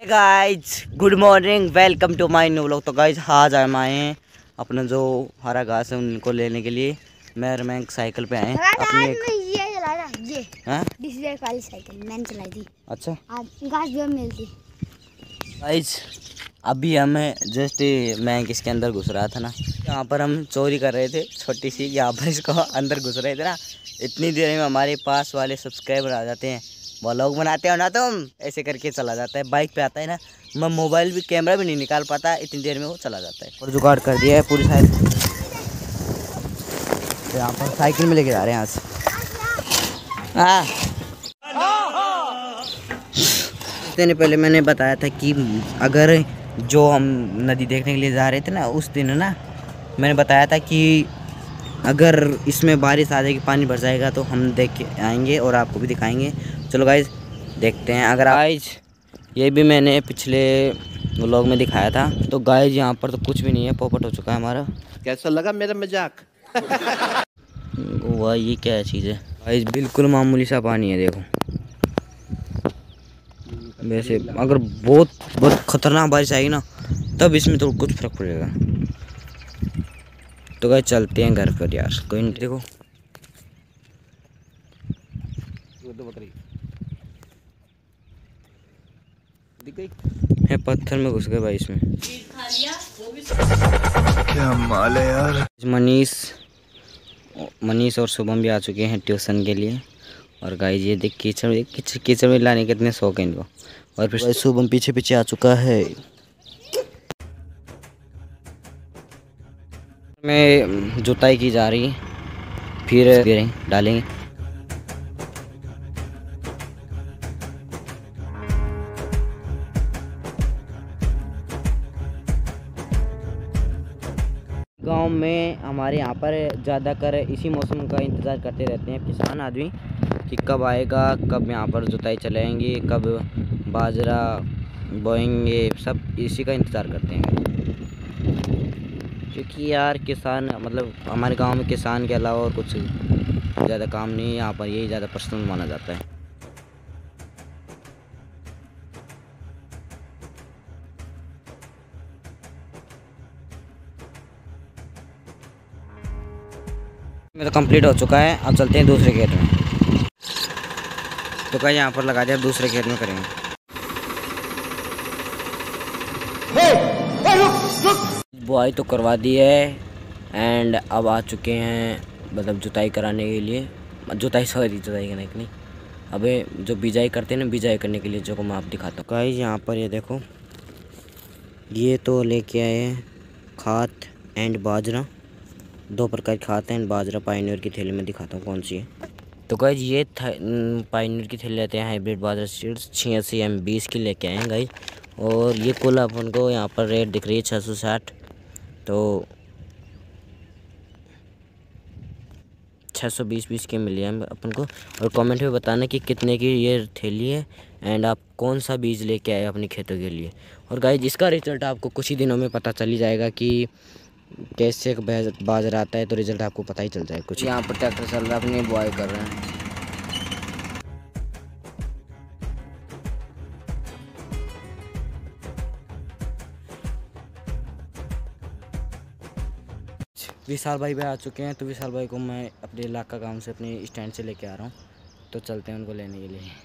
Guys good morning, welcome to my new vlog. तो guys आज हम आए हैं अपना जो हरा घास है उनको लेने के लिए। मैं साइकिल पे आए अपने ये चला रहा ये हाँ वाली साइकिल मैंने चलाई थी। अच्छा घास भी मिलती। गाइज अभी हम जस्ट मैं इसके अंदर घुस रहा था ना, यहाँ पर हम चोरी कर रहे थे छोटी सी, यहाँ पर इसको अंदर घुस रहे थे ना। इतनी देर में हमारे पास वाले सब्सक्राइबर आ जाते हैं, व्लॉग बनाते हो ना तुम, ऐसे करके चला जाता है। बाइक पे आता है ना, मैं मोबाइल भी कैमरा भी नहीं निकाल पाता, इतनी देर में वो चला जाता है। और जुगाड़ कर दिया है पूरी साइकिल, तो यहाँ पर साइकिल में लेके जा रहे हैं यहाँ से। इतने पहले मैंने बताया था कि अगर जो हम नदी देखने के लिए जा रहे थे ना उस दिन ना, मैंने बताया था कि अगर इसमें बारिश आ जाएगी, पानी भर जाएगा, तो हम देख के आएंगे और आपको भी दिखाएंगे। चलो गाइज देखते हैं। अगर गाइज ये भी मैंने पिछले व्लॉग में दिखाया था। तो गाइज यहाँ पर तो कुछ भी नहीं है, पोपट हो चुका है हमारा। कैसा लगा मेरा मजाक? वाह ये क्या चीज़ है गाइज, बिल्कुल मामूली सा पानी है देखो। वैसे अगर बहुत बहुत खतरनाक बारिश आएगी ना तब इसमें तो कुछ फर्क पड़ेगा। तो गाइज चलते हैं घर पर यार, कोई नहीं। देखो है पत्थर में घुस गए भाई इसमें। क्या माल है यार। मनीष और शुभम भी आ चुके हैं ट्यूशन के लिए। और गाइस ये देख कीचड़ में लाने के कितने शौक हैं इनको। और फिर शुभम पीछे पीछे आ चुका है। में जुताई की जा रही है, फिर डालेंगे। गांव में हमारे यहाँ पर ज़्यादातर इसी मौसम का इंतज़ार करते रहते हैं किसान आदमी, कि कब आएगा, कब यहाँ पर जुताई चलाएंगे, कब बाजरा बोएंगे, सब इसी का इंतज़ार करते हैं। क्योंकि यार किसान मतलब हमारे गांव में किसान के अलावा और कुछ ज़्यादा काम नहीं है, यहाँ पर यही ज़्यादा पर्सनल माना जाता है। में तो कंप्लीट हो चुका है, अब चलते हैं दूसरे खेत में। तो क्या यहाँ पर लगा दिया, अब दूसरे खेत में करेंगे। बुआई तो करवा दी है एंड अब आ चुके हैं मतलब जुताई कराने के लिए। जुताई करने के लिए, अबे जो बिजाई करते हैं ना, बिजाई करने के लिए जो को मैं आप दिखाता हूँ। गाइस यहाँ पर ये देखो, ये तो लेके आए हैं खाद एंड बाजरा, दो प्रकार की खाद एंड बाजरा। पायनियर की थैली में दिखाता हूँ कौन सी है। तो गाइस ये पायनियर की थैली लेते हैं, हाइब्रिड बाजरा सीड्स 86 M20 की लेके आए हैं गाइस। और ये कुल अपन को यहाँ पर रेट दिख रही है 660, तो 620 की मिली है अपन को। और कमेंट में बताना कि कितने की ये थैली है एंड आप कौन सा बीज लेके आए अपने खेतों के लिए। और गाइस इसका रिजल्ट आपको कुछ ही दिनों में पता चल ही जाएगा कि कैसे बाजरा आता है, तो रिजल्ट आपको पता ही चल जाए कुछ। यहाँ पर ट्रैक्टर चल रहा है, अपनी बुआई कर रहे हैं। विशाल भाई भी आ चुके हैं, तो विशाल भाई को मैं अपने इलाका गांव से अपने स्टैंड से लेके आ रहा हूँ, तो चलते हैं उनको लेने के लिए।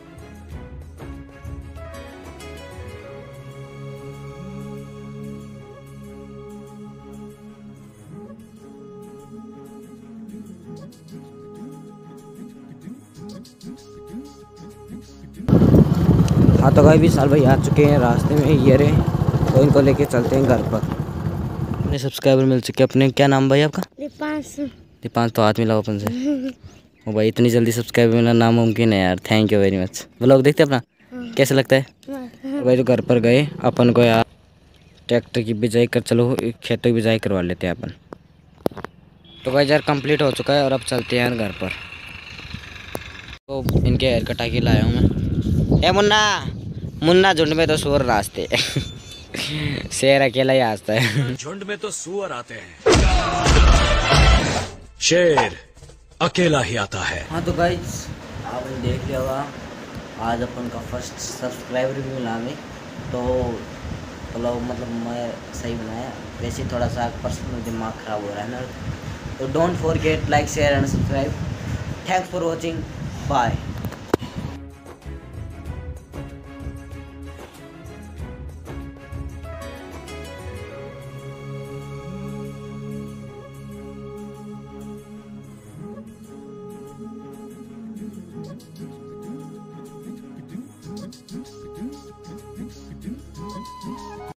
हाँ तो भाई विशाल भाई आ चुके हैं, रास्ते में ये रहे, तो इनको लेके चलते हैं घर पर। अपने सब्सक्राइबर मिल चुके हैं। अपने क्या नाम भाई आपका? दीपांश। तो हाथ मिलाओ अपन से। ओ भाई इतनी जल्दी सब्सक्राइबर मिलना नामुमकिन है यार, thank you very much. Vlog देखते अपना कैसा लगता है? तो भाई तो घर पर गए अपन को यार, ट्रैक्टर की बिजाई कर, चलो खेतों की बिजाई करवा लेते हैं अपन। तो भाई यार कंप्लीट हो चुका है और अब चलते हैं घर पर। तो इनके हेयर कटा के लाया हूँ मैं। ए मुन्ना झुंड में तो सुअर नाचते शेर अकेला ही हंसता है। झुंड में तो सुअर आते हैं, शेर अकेला ही आता है। हाँ तो गाइस आपने देख लिया होगा, आज अपन का फर्स्ट सब्सक्राइबर भी मिला हमें, तो ब्लॉग मतलब मैं सही बनाया, वैसे थोड़ा सा पर्सनल दिमाग ख़राब हो रहा है मेरा। तो don't forget like share and subscribe. Thanks for watching, bye.